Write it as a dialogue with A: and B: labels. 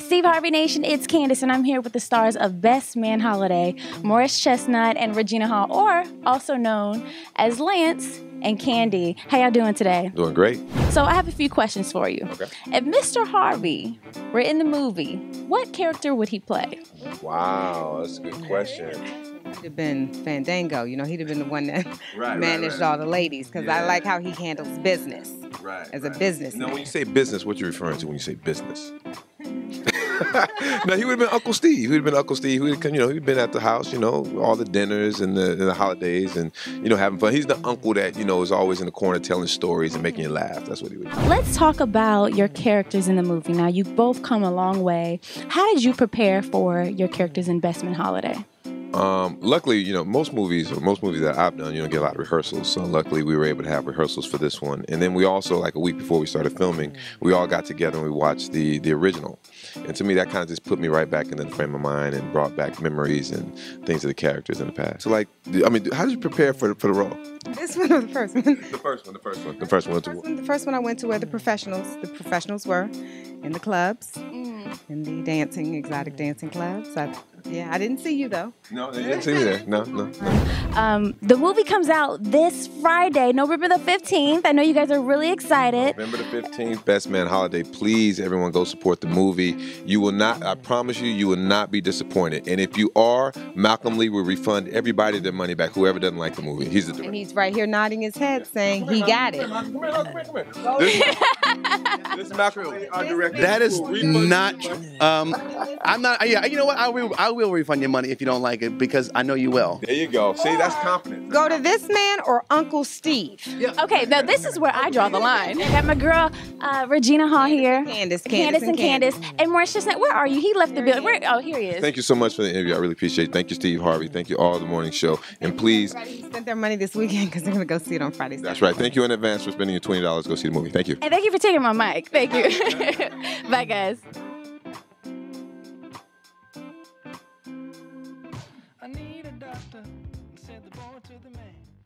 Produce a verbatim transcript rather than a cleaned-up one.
A: Steve Harvey Nation, it's Candace, and I'm here with the stars of Best Man Holiday, Morris Chestnut and Regina Hall, or also known as Lance and Candy. How y'all doing today?
B: Doing great.
A: So I have a few questions for you.
B: Okay.
A: If Mister Harvey were in the movie, what character would he play?
B: Wow, that's a good question.
C: He'd have been Fandango. You know, he'd have been the one that
B: Right,
C: managed
B: right, right.
C: all the ladies, because
B: Yeah.
C: I like how he handles business
B: Right.
C: as a business.
B: Now, when you say business, what you referring to when you say business? No, he would have been Uncle Steve. He would have been Uncle Steve. He would, you know, he'd been at the house, you know, all the dinners and the, and the holidays, and you know, having fun. He's the uncle that you know is always in the corner telling stories and making you laugh. That's what he would do.
A: Let's talk about your characters in the movie. Now, you've both come a long way. How did you prepare for your characters in Best Man Holiday?
B: Um, luckily, you know, most movies or most movies that I've done, you know, get a lot of rehearsals. So luckily we were able to have rehearsals for this one. And then we also, like a week before we started filming, we all got together and we watched the the original. And to me, that kind of just put me right back into the frame of mind and brought back memories and things of the characters in the past. So like, I mean, how did you prepare for, for the role?
C: This one or the first one?
B: The first one, the first one. The first one.
C: The first one, the first one I went to where the professionals, the professionals were in the clubs, in the dancing, exotic dancing clubs. I, yeah, I didn't see you though.
B: No, you didn't see me there. No, no.
A: Um, the movie comes out this Friday, November the fifteenth. I know you guys are really excited.
B: November the fifteenth, Best Man Holiday. Please, everyone, go support the movie. You will not, I promise you, you will not be disappointed. And if you are, Malcolm Lee will refund everybody their money back, whoever doesn't like the movie. He's the director.
C: And he's right here nodding his head saying he got it.
B: This is Malcolm Lee, our director.
D: That is not. Um, I'm not. Yeah, you know what? I will. I will refund your money if you don't like it because I know you will.
B: There you go. See, that's confidence.
C: Go to this man or Uncle Steve.
A: Okay, now this is where I draw the line. I got my girl uh, Regina Hall here.
C: Candace, Candace,
A: Candace and
C: and
A: Candace.
C: Candace.
A: And Morris Chestnut, where are you? He left the building. Where? Oh, here he is.
B: Thank you so much for the interview. I really appreciate it. Thank you, Steve Harvey. Thank you, all of the morning show. And please,
C: Everybody who spent their money this weekend because they're going to go see it on Friday.
B: that's right. Thank you in advance for spending your twenty dollars to go see the movie. Thank you.
A: And thank you for taking my mic. Thank you. Bye, guys.
E: I need a doctor, said the boy to the man.